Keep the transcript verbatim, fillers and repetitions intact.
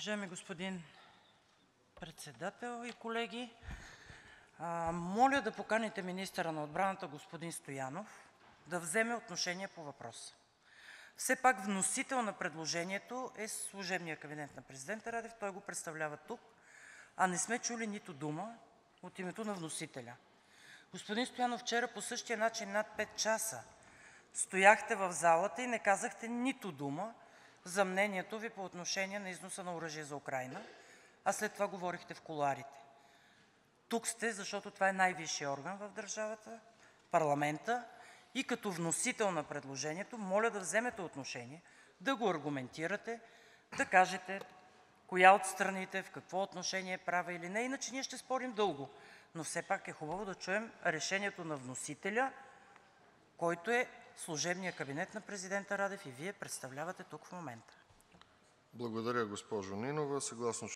Уважаеми господин Председател и колеги, моля да поканите министъра на отбраната господин Стоянов да вземе отношение по въпроса. Все пак вносител на предложението е служебният кабинет на президента Радев, той го представлява тук, а не сме чули нито дума от името на вносителя. Господин Стоянов, вчера по същия начин над пет часа стояхте в залата и не казахте нито дума за мнението Ви по отношение на износа на оръжие за Украйна, а след това говорихте в кулоарите. Тук сте, защото това е най-висшият орган в държавата – парламентът, и като вносител на предложението моля да вземете отношение, да го аргументирате, да кажете коя от страните, в какво отношение е права или не, иначе ние ще спорим дълго. Но все пак е хубаво да чуем решението на вносителя, който е служебният кабинет на президента Радев и Вие представлявате тук в момента. Благодаря, госпожо Нинова. Съгласно